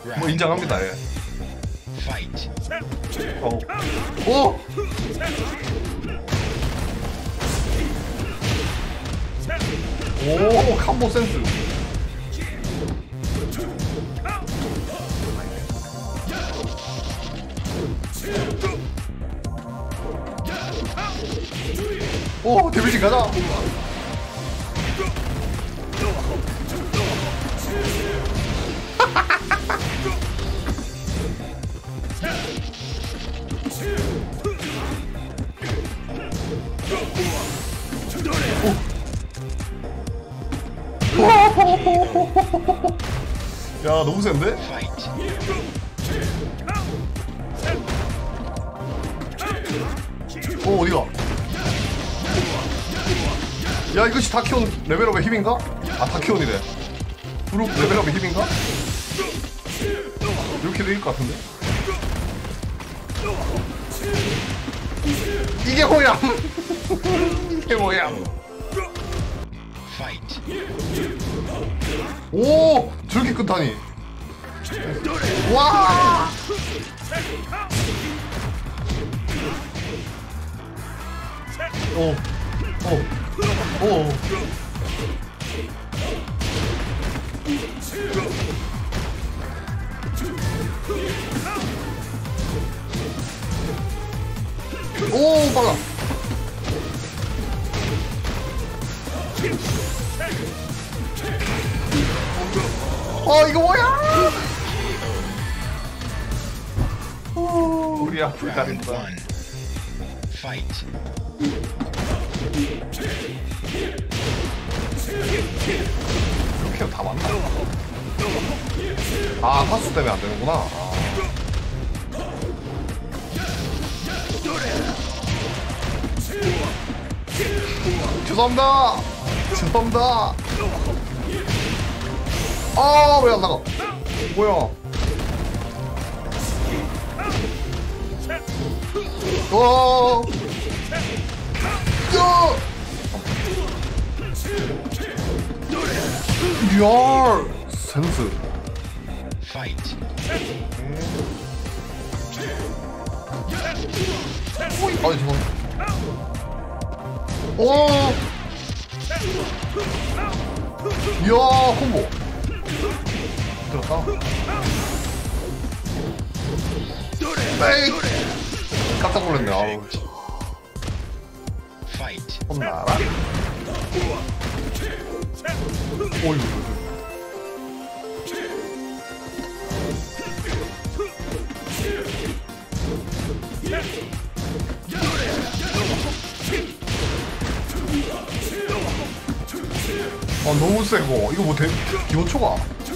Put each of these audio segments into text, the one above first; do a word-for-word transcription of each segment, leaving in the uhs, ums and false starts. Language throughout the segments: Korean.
뭐 인정합니다. 예. 어. 오! 오, 캄보 센스. 오, 데미지 가자. 야, 너무 센데? 어, 어디가? 야, 이것이 다키온 레벨업의 힘인가? 아, 다키온이래. 그룹 레벨업의 힘인가? 이렇게 돼 있을 것 같은데? 이게 뭐야? 이게 뭐야? 오! 저렇게 끝하니? 와! 오, 오, 오. 오, 빨라. 어, 이거 뭐야? 오, 우리 앞을 가린다. 이렇게 다 맞나? 아, 파수 때문에 안 되는구나. 아. 죄송합니다. 죄송합니다. 아, 왜 안 나가? 뭐야? 와! 야! 이야! 센스. 오이, 아니 저거. 오! 이야, 콤보. 들었다. 에이! 깜짝 놀랐네. 아우. 혼나라. 오이. 아, 너무 세고. 이거 뭐 대, 기본 초과.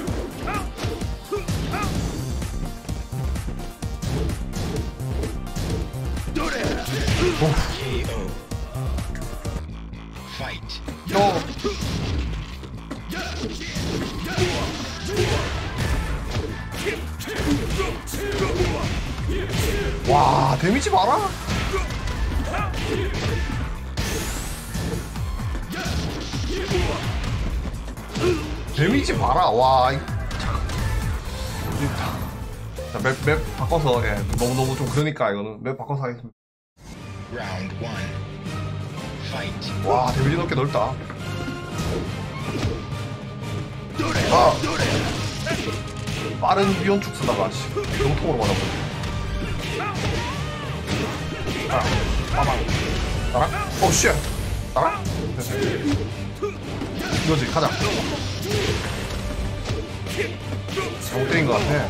너. 와, 데미지 봐라. 데미지 봐라. 와, 자, 맵, 맵 바꿔서. 예, 너무 너무 좀 그러니까 이거는 맵 바꿔서 하겠습니다. 와, 데미지 넓게 넓다. 아, 빠른 위원축 쓰다가 용통으로 맞아버려. 따라, 빠방, 따라. 오, 쉣, 따라. 됐어. 이거지, 가자. 잘못 때린 것 같아.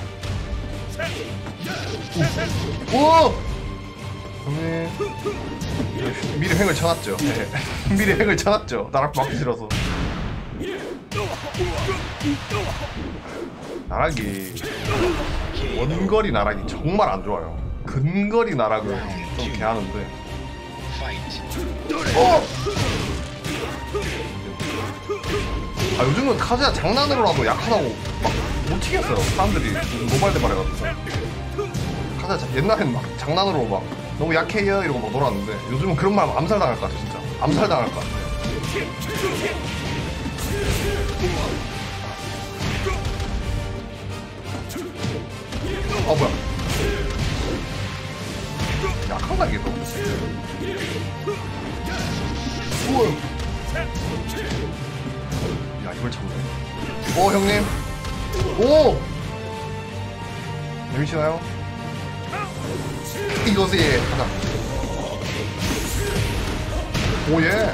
오! 형님, 미리 횡을 쳐놨죠. 미리 횡을 쳐놨죠. 나락 막기 싫어서. 나락이 원거리 나락이 정말 안 좋아요. 근거리 나락은 좀 개하는데. 어! 아, 요즘은 카즈야 장난으로라도 약하다고 막 못 치겠어요. 사람들이 모바일 대 말해가지고. 카즈야 옛날엔 막 장난으로 막 너무 약해요 이러고 막 놀았는데 요즘은 그런 말 하면 암살당할 것 같아. 진짜 암살당할 것 같아. 뭐야. 약한가 이게 또. 우와. 야 이걸 참네. 오 형님. 오. 재미시나요? 이거지. 가자. 오예.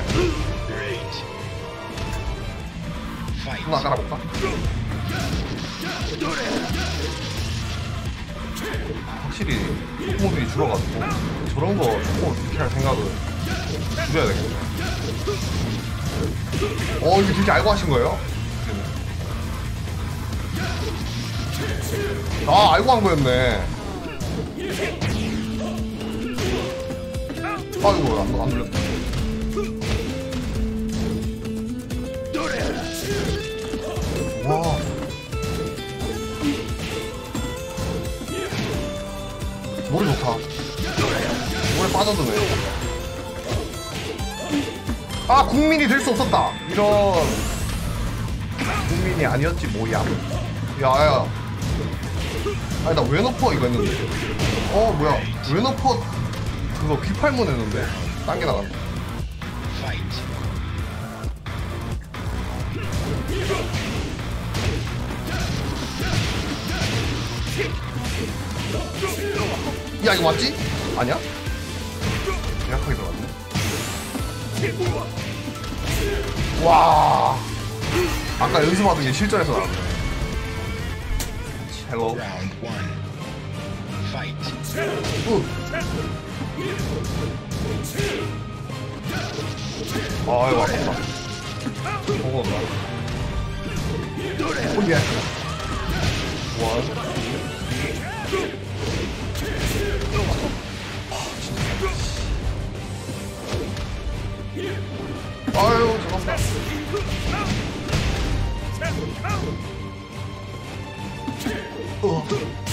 하나 깔아볼까? 확실히 소모들이 줄어가지고 저런 거 조금 이렇게 할 생각을 줄여야 되겠네. 어 이거 되게 알고 하신 거예요? 아 알고 한 거였네. 아이고 안, 안 눌렸다. 와 노래 좋다. 노래 빠져드네. 아 국민이 될 수 없었다. 이런 국민이 아니었지 뭐야. 야야 아니 나 웨너퍼 이거 했는데. 어 뭐야 웨너퍼 그거 귀팔문 했는데 딴 게 나갔네. 야 이거 맞지? 아니야? 약하게 들어갔네. 와 아까 연습하던 게 실전에서 나왔네. 헬로 아이고 아깝다. 보고 온다. 오예 원 아유 잠깐만. 어.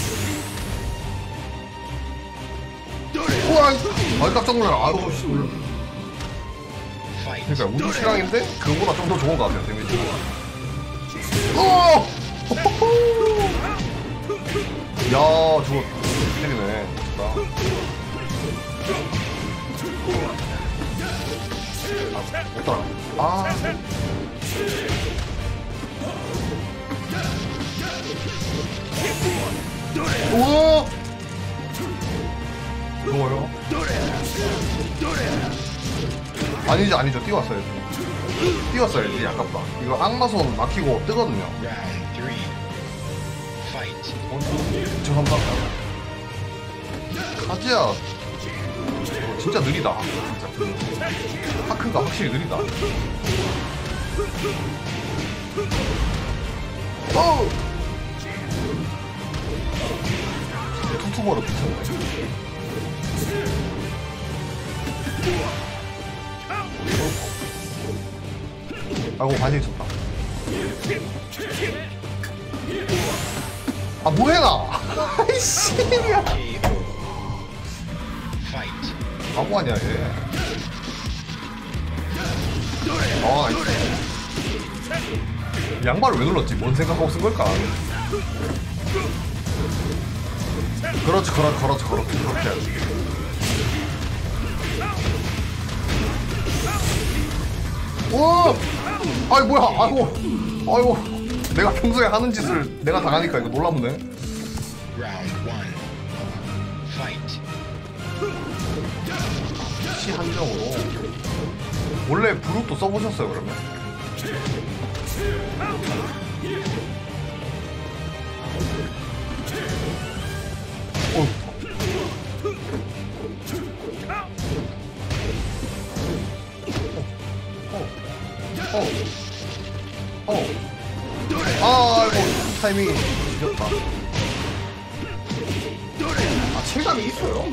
우와 아이 깜짝 놀라라. 아유 씨 놀라. 그러니까 우주 실황인데 그거보다 좀 더 좋은 것 같아요 데미지. 어! 야 저거 때리네. 좋다. 아, 못 따라. 아. 우와! 고마워요. 아니죠, 아니죠. 뛰어왔어야지. 뛰었어야지. 아깝다. 이거 악마손 막히고 뜨거든요. 어, 죄송합니다. 카즈야. 어, 진짜 느리다. 진짜. 하크가 확실히 느리다. 어! 투투버로 붙였네. 아이고 반응이 좋다. 아 뭐해나. 아이씨 바보 아니야 얘. 아 나이스. 양발을 왜 눌렀지? 뭔 생각하고 쓴 걸까? 그렇지 그렇지 그렇지 그렇지 그렇게 해야지. 오! 아이 뭐야 아이고 아이고 내가 평소에 하는 짓을 내가 당하니까 이거 놀라보네. 시 한정으로 원래 브루또 써보셨어요 그러면? 어. 어. 어. 아, 아이고, 타이밍이 늦었다. 아, 체감이 있어요?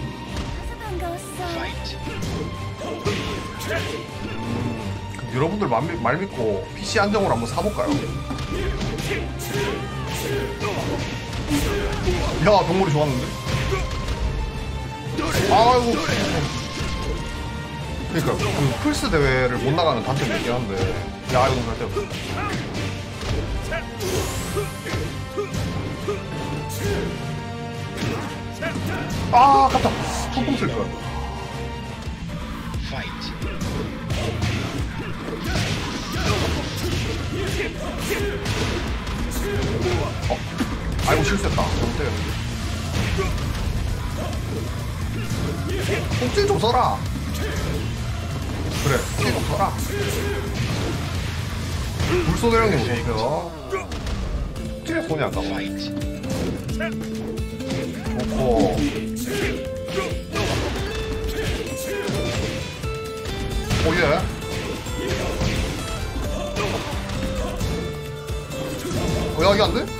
음, 그럼 여러분들 말, 말 믿고 피씨 안정으로 한번 사볼까요? 야, 동물이 좋았는데? 아이고. 그니까, 그 플스 대회를 못 나가는 단점이 있긴 한데. 야, 이거 잘 때렸어. 아, 아깝다. 펑펑 쓸 거야. 어? 아이고, 실수했다. 잘못해요. 꼭질 좀 써라. 그래, 꼭질 좀 써라. 불소대 형님 오세요. 꼭질에 손이 아까워. 좋고. 오예. 어, 야, 이게 안 돼?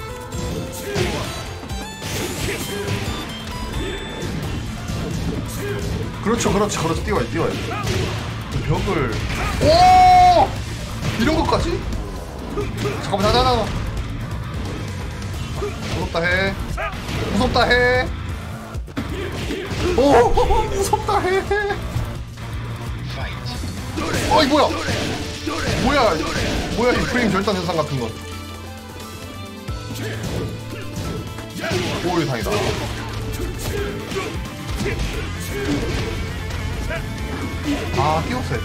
그렇죠, 그렇죠, 그렇죠. 뛰어야지, 뛰어야지. 벽을. 오! 이런 것까지? 잠깐만, 자, 자, 자. 무섭다 해. 무섭다 해. 오, 무섭다 해. 어이, 뭐야? 뭐야? 뭐야, 이 프레임 절단 현상 같은 건. 오, 다행이다. 아, 끼웠어요.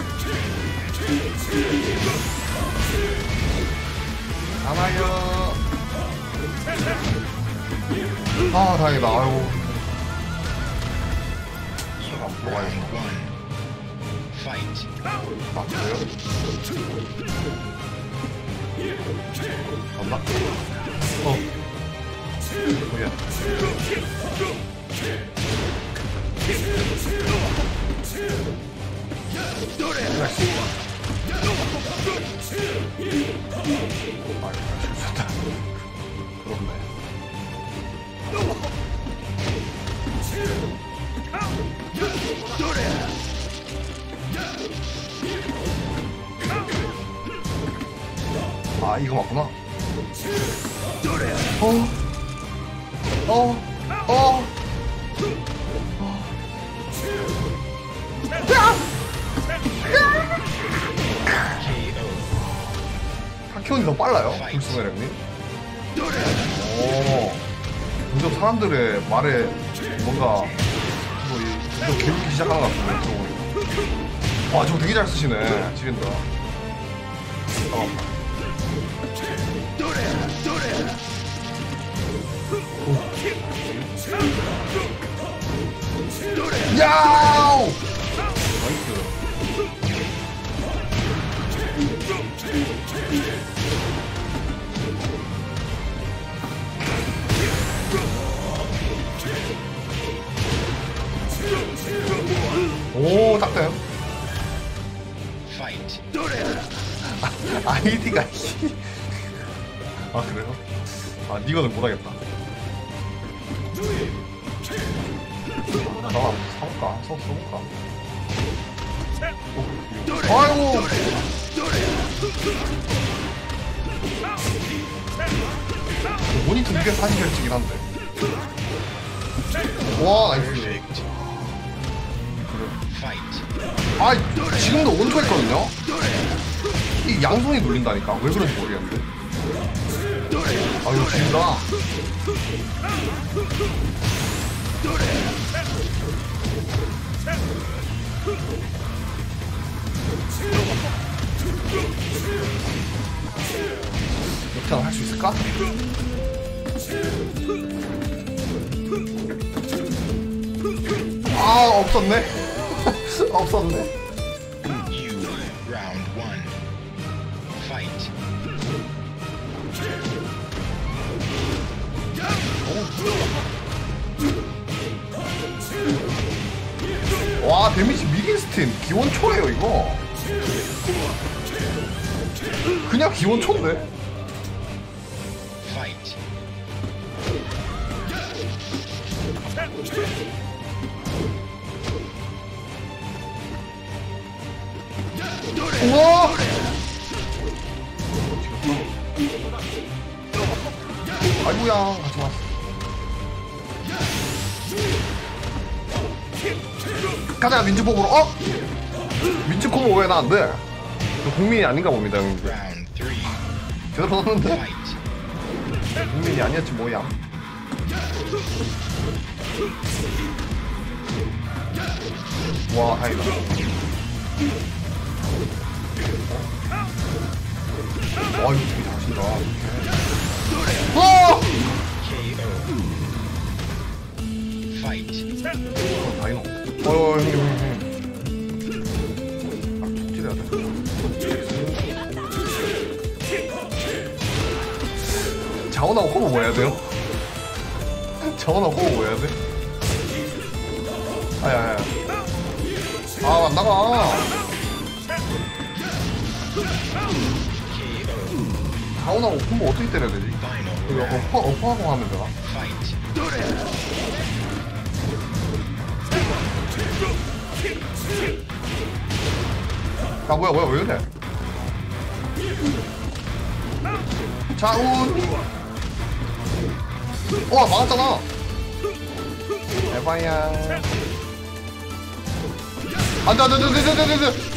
하나요. 아, 다행이다. 아이고. 앞으로 가야겠다. 아, 그래요? 간다. 어. 뭐야? 아, 실수했다. 그렇네. 아, 이거 맞구나. 어, 어, 어. 타키온이 더 빨라요, 불수매력님. 오, 점점 사람들의 말에 뭔가 좀 개웃기 시작하는 것 같은데. 와, 저거 되게 잘 쓰시네. 지린다. 잠깐만. 야우! 나이스. 오, 딱 돼요. 아, 아이디가 아, 그래요? 아, 니거는 못하겠다. 나 사볼까? 써, 써볼까? 오, 아이고! 모니터 이게 사진 결정이긴 한데. 와, 나이스. 아, 지금도 온투 했거든요? 이 양손이 눌린다니까. 왜 그런지 모르겠는데. 아유, 진다. 이렇게 할 수 있을까? 아, 없었네. 없었네. 와, 데미지 미긴스틴 기원초예요 이거. 그냥 기원초인데. 우와! 아이고야, 같이 왔어. 가자, 민주복으로. 어? 민주콤보 왜 나 안 돼? 국민이 아닌가 봅니다, 형님들. 제대로 썼는데? 국민이 아니었지 뭐야. 와 다행이다. 와 이거 되게 잘하신다. 와! 어, 다이노. 어 형님 형님 형님. 아 툭질해야 돼. 자원하고 커버 뭐 해야 돼요? 자원하고 커버 뭐 해야 돼? 아야야. 아 안 나가. 자원하고 콤보 어떻게 때려야 되지? 이거 어퍼, 어퍼하고 하면 되나? 아 뭐야 뭐야 왜 이래? 자운! 와 막았잖아! 에바야. 안돼 안돼 안돼 안돼 안돼 안돼.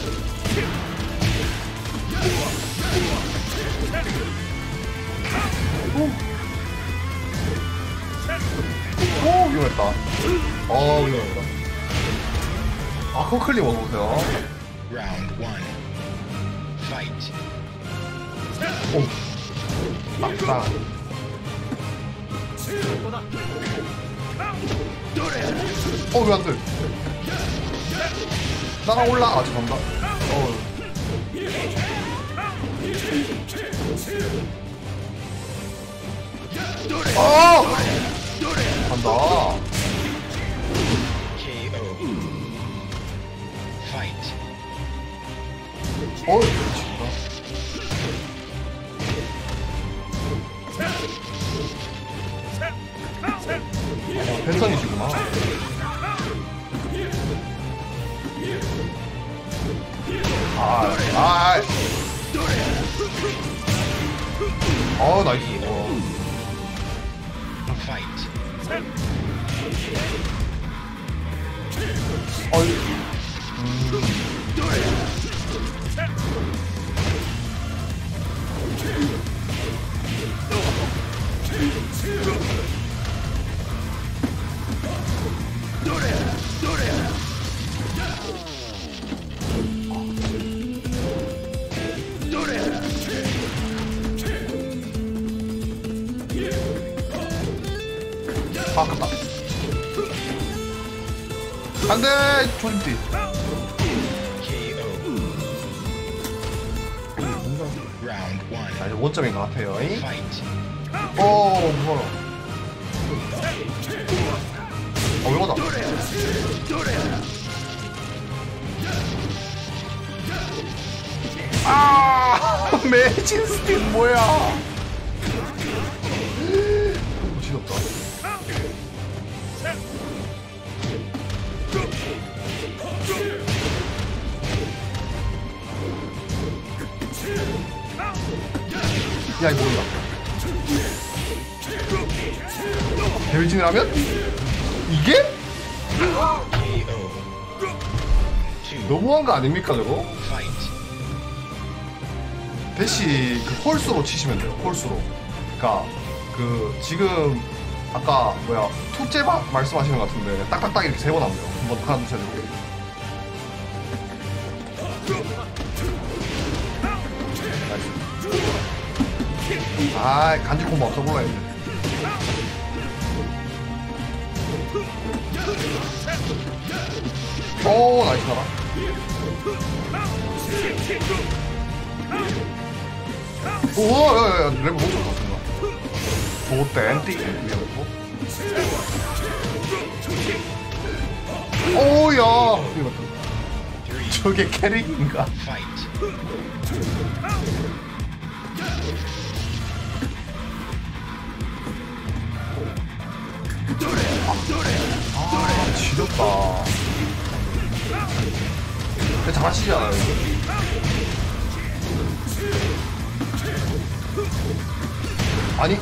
오 위험했다. 어 위험했다. 아 커클리 먹어보세요. 오 막상. 어 왜 안돼? 나가 올라. 아 죄송합니다. 어. 아! 간다. 어이 미친다. 어, 펜선이시구나. 아, 아, 어 나이스. 어. 어이. 음. 아, 아깝다. 안돼 조심띠. 아 이제 원점인 것 같아요. 오 무서워. 어 왜 맞아? 아 매진 스틱 뭐야? 지겹다. 야 이거 뭐야? 대위진을 하면? 이게? 너무한 거 아닙니까 저거? 대시 그 홀수로 치시면 돼요. 홀수로. 그니까 그 지금 아까 뭐야 투째 말씀하시는 것 같은데 딱딱딱 이렇게 세 번 하면 돼요. 한번 하나 둘 셋 이렇게. 아 간지 콤보 없어 몰라야 돼. 오 나이스 나라. 오 야야야 레벨 못 쳤다. 도땡띠 오야 저게 캐릭인가? 아 지렸다. 근데 잘하시지 않아요? 아니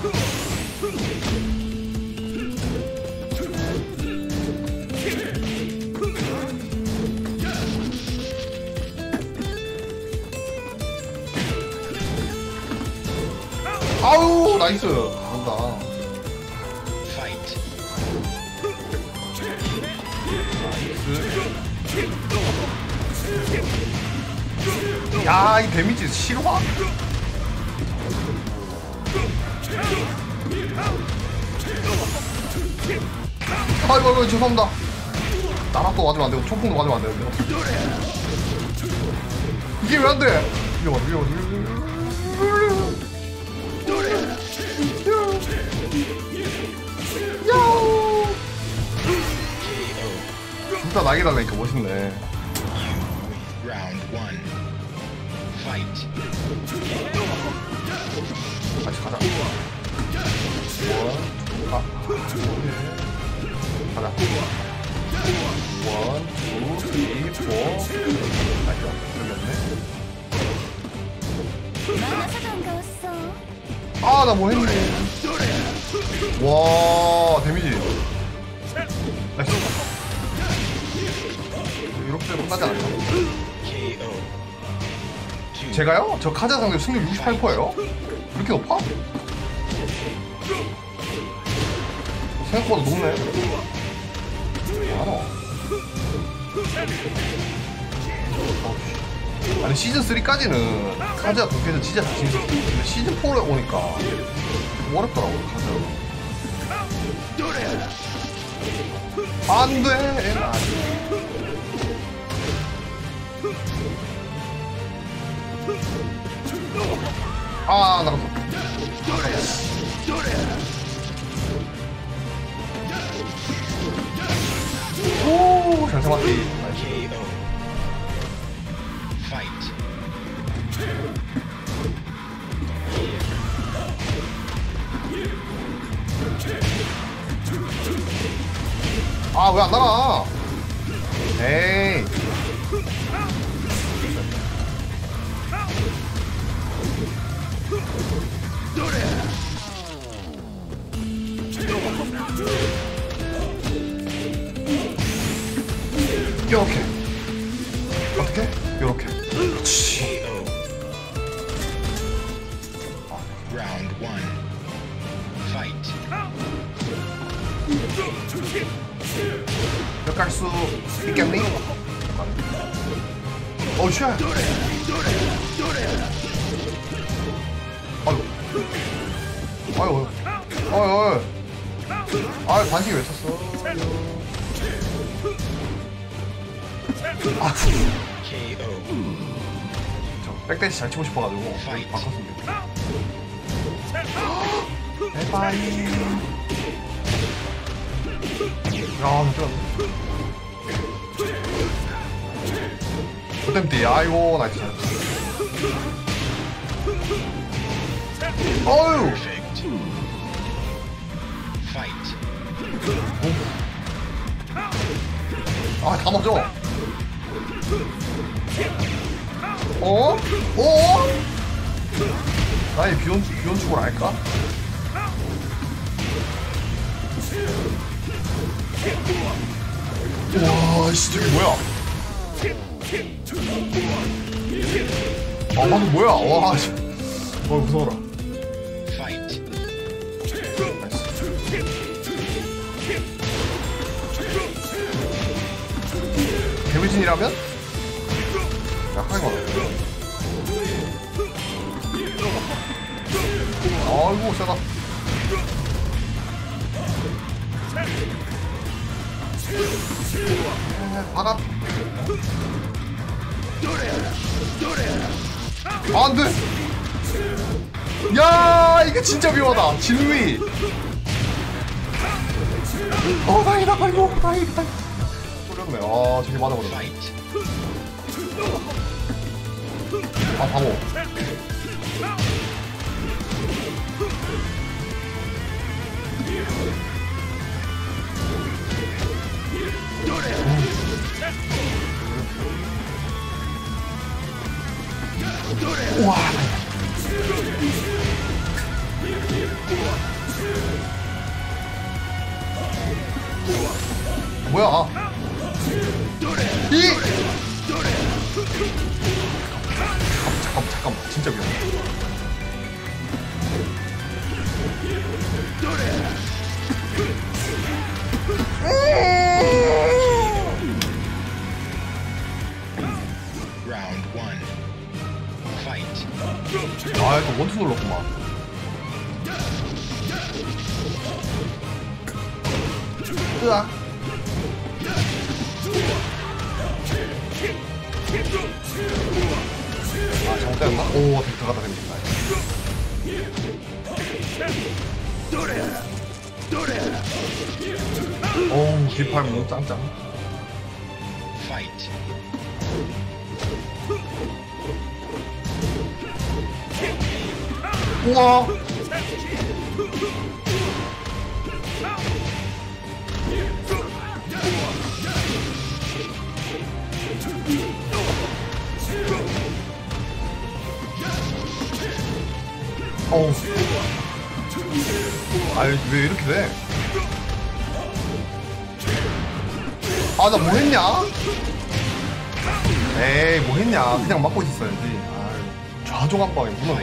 아우 나이스. 잘한다. 야, 이 데미지 실화? 아이고, 아이고, 죄송합니다. 나락도 맞으면 안 되고, 초풍도 맞으면 안 되는데. 이게 왜 안 돼? 위험하다, 위험하다, 야우! 진짜 낙이 달라니까 멋있네. 다시 가자. 원, 아, 가자. 원, 투, 쓰리, 포. 아이고, 여기 없네. 아, 나 뭐 했네. 와, 데미지. 나이스. 이렇게 되면 끝나지 않을까? 제가요? 저 카자 상대 승률 육십팔 퍼센트예요? 그렇게 높아? 생각보다 높네. 많아. 아니 시즌 쓰리까지는 카자 도쿄에서 진짜 자신 있었어. 근데 시즌 포에 오니까 어렵더라고 카자가. 안돼. 아, 나갔어. 오, 잘 잡았지. 아, 왜 안 나가? 에이. 요렇게 어떻게? 요렇게 그렇지. 몇 갈 수 있겠니? 어우 쉣. 아이고 아이고 아이고 아이고 반칙이 왜 쳤어? 아, 저 백대시 잘 치고 싶어가지고 바꿨습니다. 에바이. 야, 진짜. 굿댐띠, 아이고, 나이스. 어휴! 아, 다 맞아. 어? 어? 나의 비혼, 비혼 축을 알까? 와, 씨, 저게 뭐야? 아, 방금 뭐야? 와, 씨. 어, 무서워라. 데미진이라면? 약하게 맞아. 아이고, 세다. 박아. 아, 안 돼. 야, 이게 진짜 위험하다. 진위. 어, 다행이다. 아이고, 다행이다. 쏠렸네. 아, 저기 맞아버렸네. 아, 바보. 우와. 뭐야? 이. 잠깐, 잠깐만, 진짜 위험해. 아, 이거 원투 눌렀구만. 으아. 아, 잘못됐나? 오, 들어가다 됩니다. 오우, 뒷팔 짱짱. 우와. 어우. 아이, 왜 이렇게 돼? 아, 나 뭐 했냐? 에이, 뭐 했냐? 그냥 막고 있었어야지. 아유, 좌종 한 방에 무너져.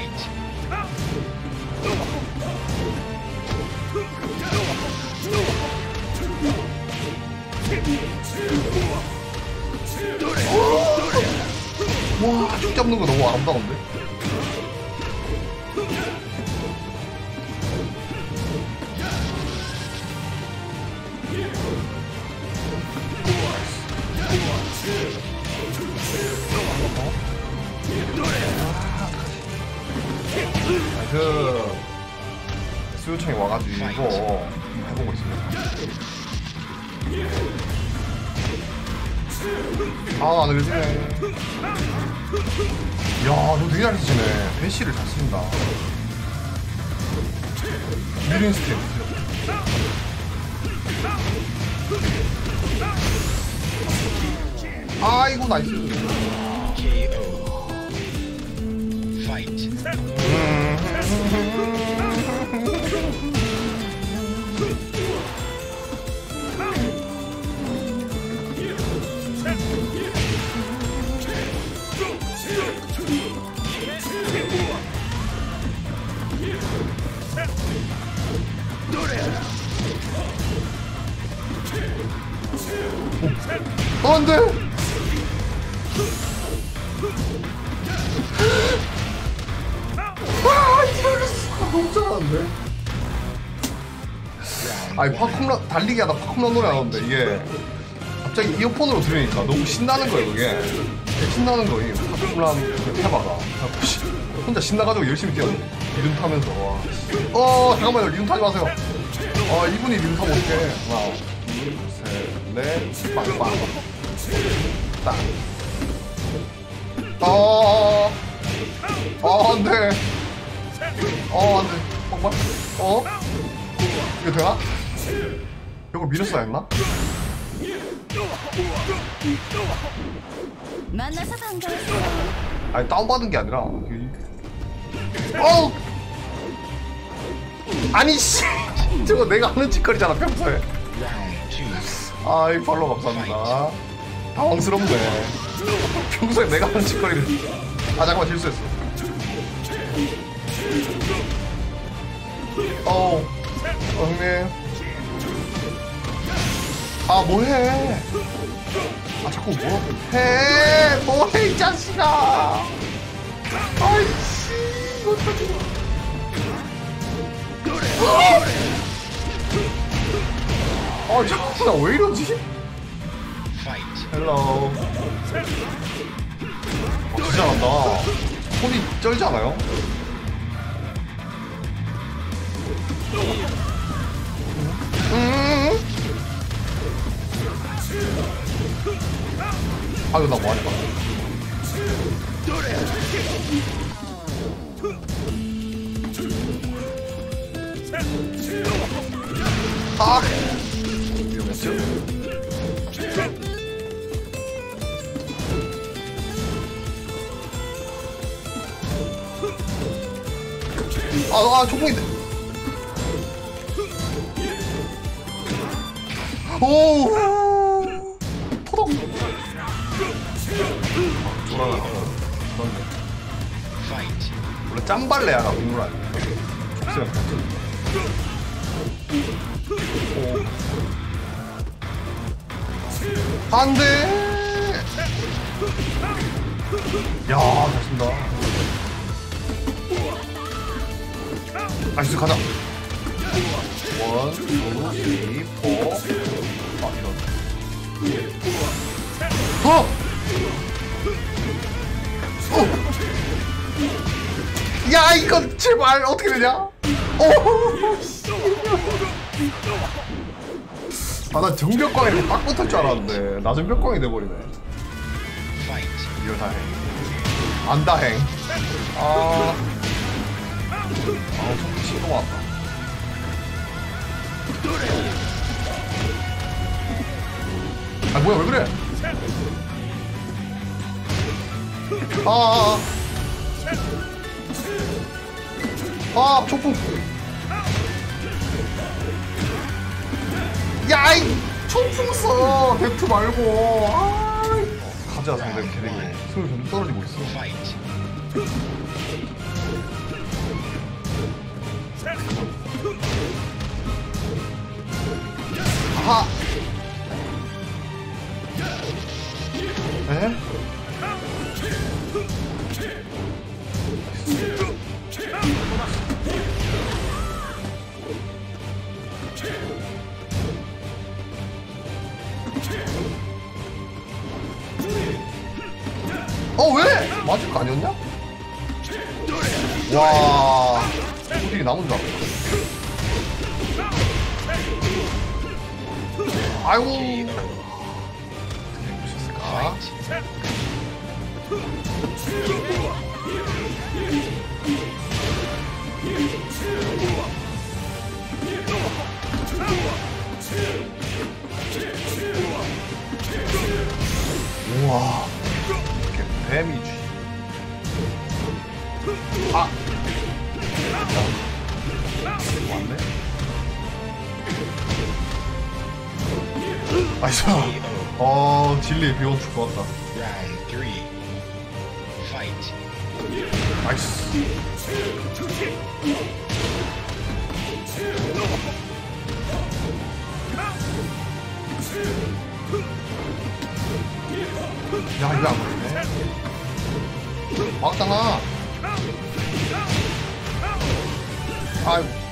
와, 쭉 잡는 거 너무 아름다운데? 그 수요청이 와가지고 해보고 있습니다. 아, 안 그러지네. 야, 너 되게 잘 쓰시네. 배시를 잘 쓴다. 미린 스텝. 아이고, 나이스. 어, 안 돼! 아, 이럴 수가 너무 잘하는데? 아니, 파쿰런, 달리기 하다 파쿰런 노래 나오는데, 이게 갑자기 이어폰으로 들으니까 너무 신나는 거예요, 그게. 신나는 거예요, 파쿰런 그 테마가. 혼자 신나가지고 열심히 뛰었는데, 리듬 타면서. 와. 어, 잠깐만요, 리듬 타지 마세요. 아, 이분이 리듬 타면 어떡해. 하나, 둘, 셋, 넷, 빵빵. 딱. 어, 어, 안 돼. 어, 안 돼. 빵빵. 어? 이거 되나? 이걸 밀었어야 했나? 만나서 반가웠어요. 아니, 다운받은 게 아니라. 어! 아니, 씨! 저거 내가 하는 짓거리잖아, 평소에. 아이, 팔로우 감사합니다. 당황스럽네. 평소에 내가 하는 짓거리를. 아, 잠깐만, 실수했어. 어우, 어, 형님. 아, 뭐해? 아, 자꾸 뭐 해? 뭐해, 이 자식아! 아이씨, 어떡하지? 아, 자꾸 나 왜 이러지? 헬로. 어, 진짜 잘한다. 손이 쩔지 않아요? 음. 아유, 나 뭐하냐. 아! 위험했죠? 아, 아, 조공인데. 오! 토덕! 졸아나. 원래 짬발레야, 나 국물 아니야. 족쇄가 같은. 안 돼! 야, 잘 쓴다. 나이스 가자. 원, 투, 쓰리, 포. 아 이런. 어! 어! 야 이거 제발 어떻게 되냐? 어! 아나 정벽광 이렇게 딱 붙을 줄 알았는데 나 정벽광이 돼버리네. 이거 다행. 안 다행. 아. 아, 좀 신경 왔다. 아, 뭐야, 왜 그래? 아, 아, 아, 초풍. 야, 이 초풍 써. 대투 말고. 아, 가자, 상대 캐릭이. 승률 점점 떨어지고 있어. 아하! 에? 어 왜? 맞을 거 아니었냐? 와, 소질이 남은 줄 알았어. 아이고. 어떻게 보셨을까? 우와, 이렇게 데미지. 아, 왔네. 나이스. 어, 진리 비원 죽었다. 나이스. 야, 이거 안 보이네. 막다가. 아이고.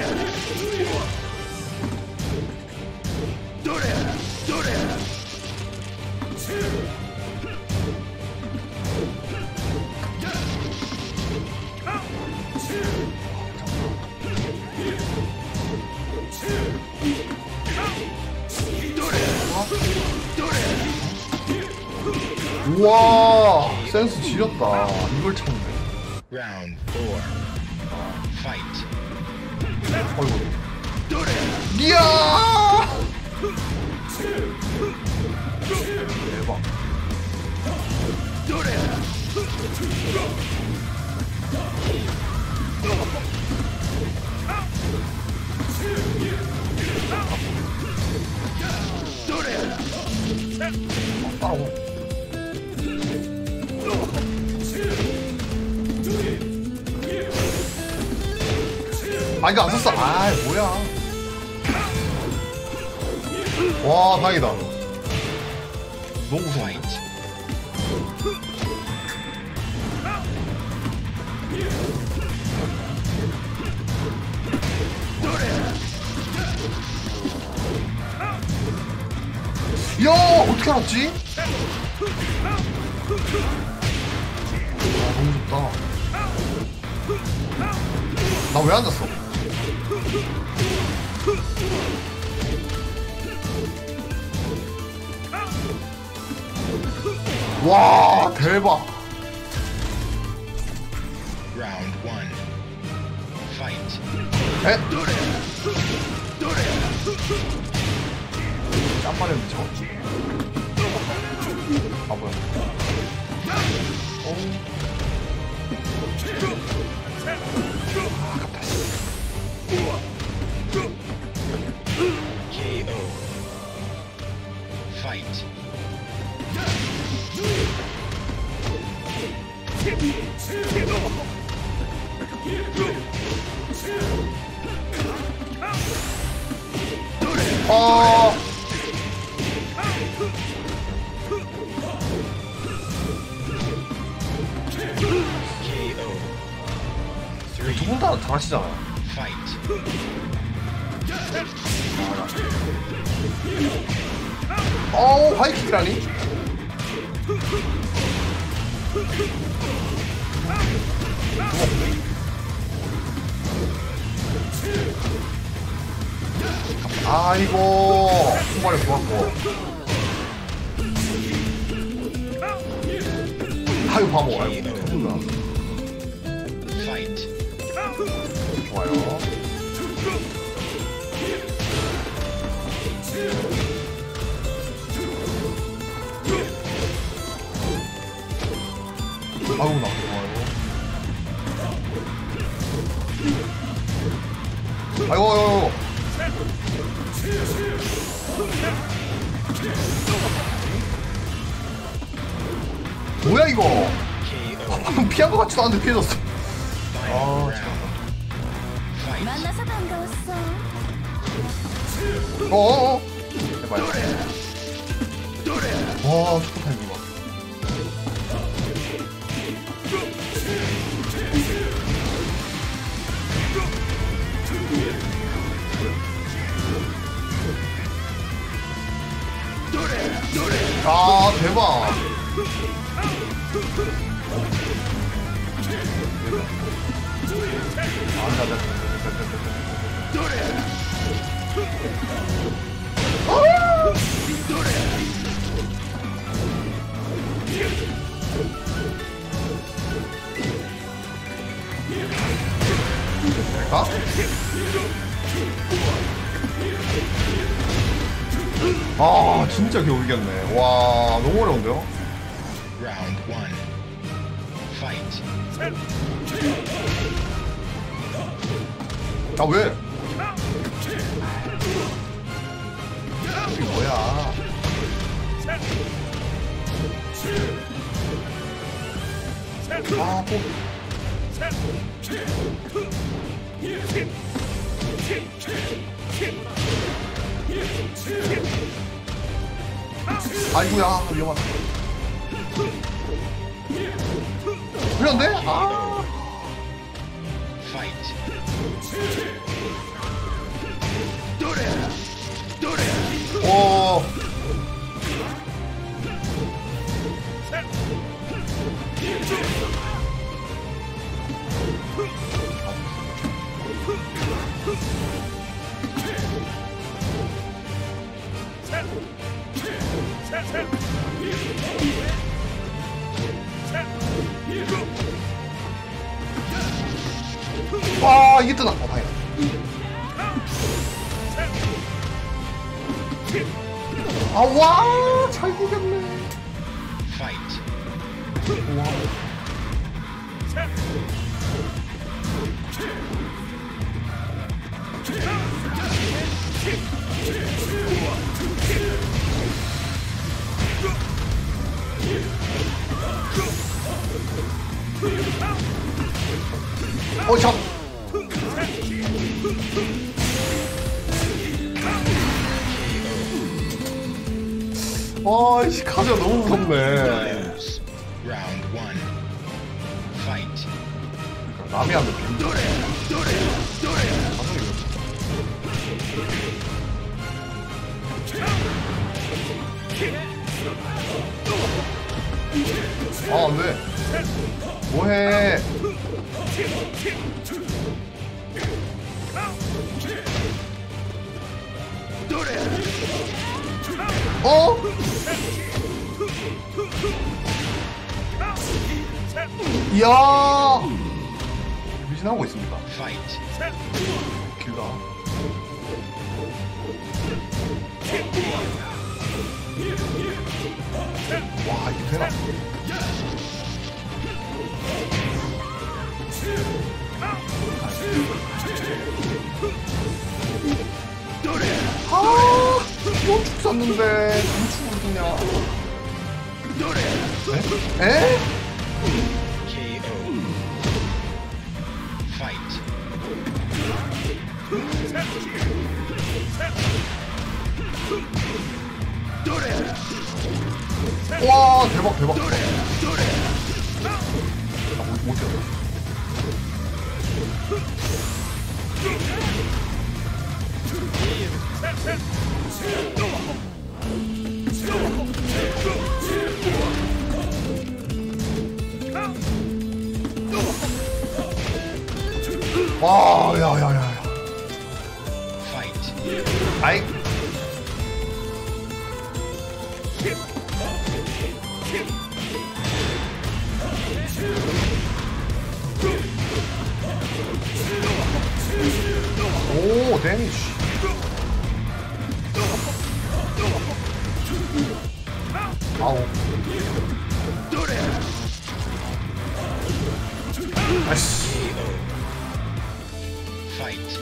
우와, 센스 지렸다. 이걸 참네. Round four. Fight. 어이구. 이야! 대박. 따라오. 아 이거 안 썼어. 아 뭐야. 와 다행이다. 너무 무서워. 야 어떻게 알았지? 아 너무 좋다. 나 왜 앉았어? 와 대박. Round one. Fight. 에? 짬마렸는데 저거? 아 뭐야. 오. 아깝다. K O. Fight. 어. K O. 두 분 다 잘하시잖아. Fight. 어우 하이킥이라니? 아이고 손발이 좋았고. 아유 바보. 아이고 Fight. 좋아요. 아우 나 좋아요. 아이고 아이고. 뭐야 이거? 방금 피한 것 같지도 않은데 피해졌어. 아 참. 만나서 반가웠어. 어어어. 해봐요. 와 축구 타이밍 봐. 아 대박. 될까? 아 진짜 겨우 이겼네. 와 너무 어려운데요? Round one. Fight. 아 왜? 이게 뭐야? 아 뭐? 아이고야 위험하다. 그런데? 아. Fight. 오. 와 이게 뜨나? 어 다행이다. 아와 잘 이겼네. Fight. 우와. 어 참. 아이씨 카드가 너무 무섭네. Lose. Round one. Fight. 남이 하면 빈. 아 안돼. 뭐해? 어? 이야 미신하고 있습니다. Fight. 길다. 와 이게 되나? 아, 뭐 죽었는데 무축으로 그냥. 에? 에? K O. Fight. 와 대박 대박. 아, 못, 못 뛰었다. 와, 야야야야. Fight. 아이. 오, 데미지. 아우. 아이씨. Fight.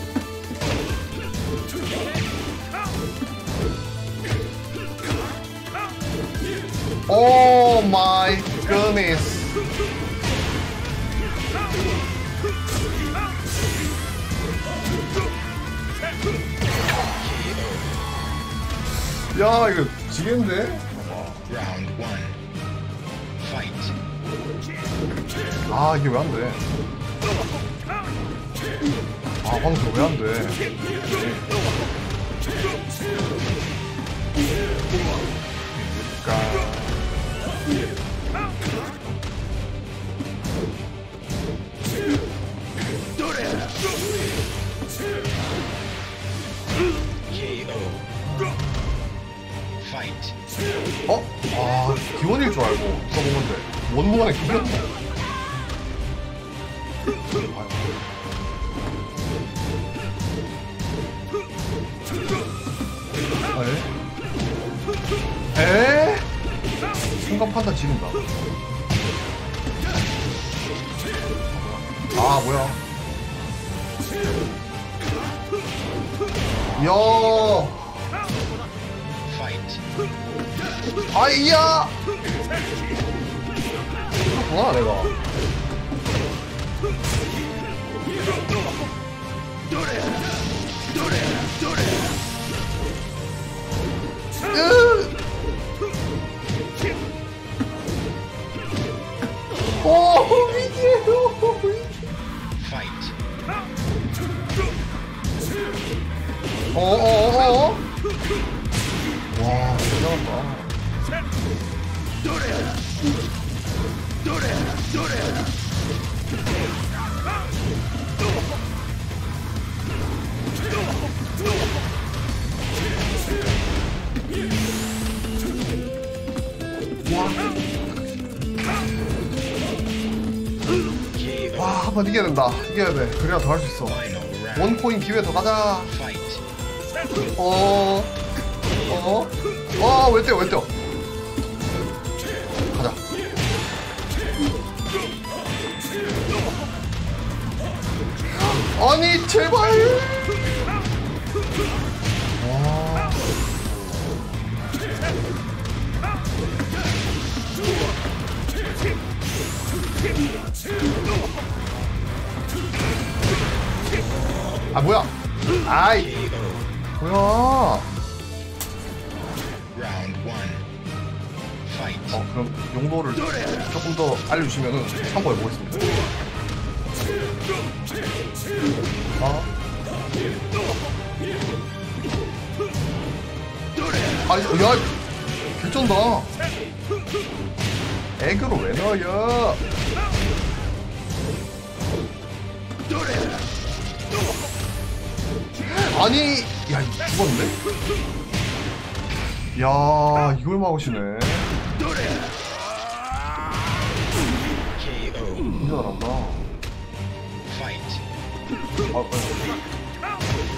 오 마이 굿니스. 야, 이거 지겠는데? Round one. Fight. 아, 이게 왜 안 돼? 아, 황수 왜 안 돼? 그러니까. K O. Fight. 어? 아, 기원일 줄 알고 써본 건데 원무한에 기분이었네. 아, 에? 에? 순간 판단 지른다. 아, 뭐야? 야, Fight. 아이야! 그렇구나, 내가. 으! 오, 미치겠어. Fight. 어어어어? 와, 대단하다. K O. 와, 한 번 이겨야 된다. 이겨야 돼. 그래야 더 할 수 있어. Final round. 원코인 기회 더 가자. Fight. 어, 어, 와, 왜 뛰어, 왜 뛰어? 가자. 아니, 제발. 와. 아, 뭐야? 아이, K O. 뭐야? Round one. Fight. 어, 그럼 용도를 조금 더 알려주시면은 참고해 보겠습니다. 아, 아, 야, 개쩐다. 에그로 왜 넣어요? 아니, 야, 이거 죽었는데? 야, 이걸 막으시네. K O. 진짜 잘한다. Fight. 아, 빨리.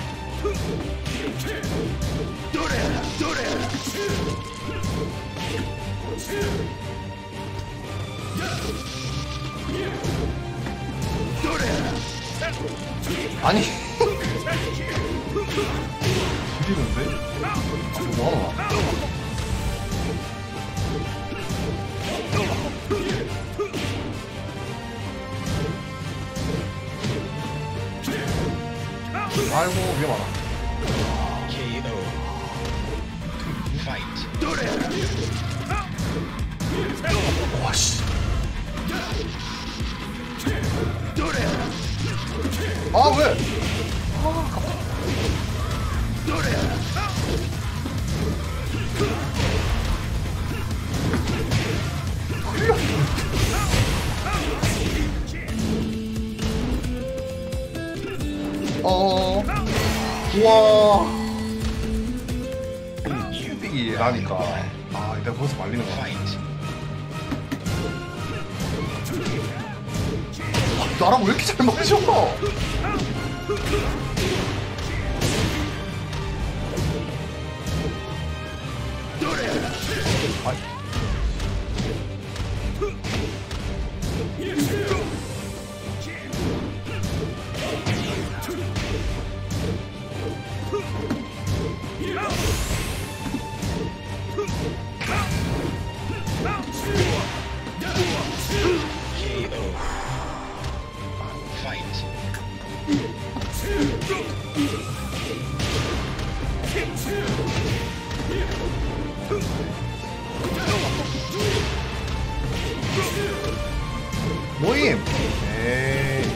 아니. 죽이는데? 아, 뭐하나? 아이고, 위험하다. K O. Fight. 와씨. 아, 왜? 우와. 킥빅이라니까. 아, 내가 거기서 말리는 거야. Fight. 나랑 왜 이렇게 잘 맞으셔? 아이. K O. Fight. 모임. 에이.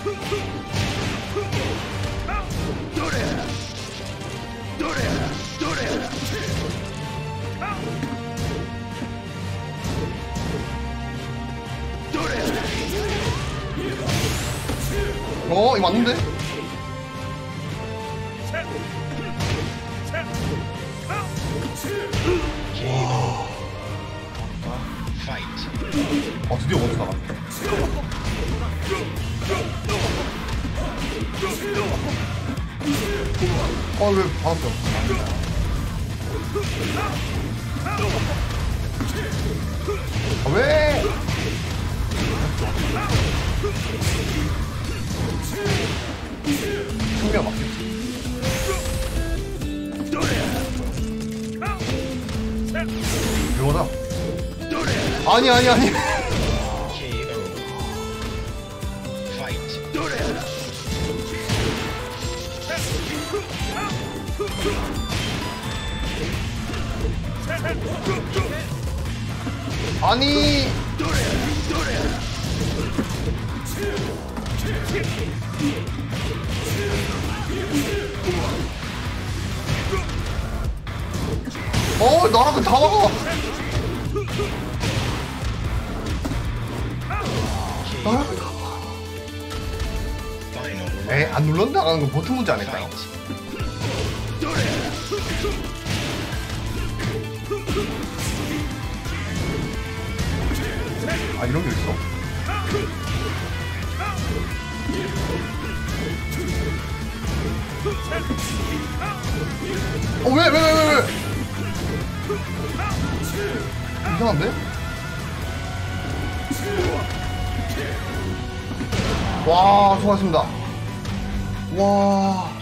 어, 이거 맞는데? K O. Fight. 아, 드디어 먼저 나갔네. 아, 왜 받았어? 아, 왜? 승리가 맞겠지. 이거다. 아니, 아니, 아니. K O. Fight. 아니. 어, 나랑 그 다 막아. 나랑 그 다 막아. Final round. 에이, 안 눌렀는데 나가는 건 버튼 문제 아닐까요? Fight. 아, 이런 게 있어? 어, 왜, 왜, 왜, 왜, 왜? 이상한데? 와, 수고하셨습니다. 와.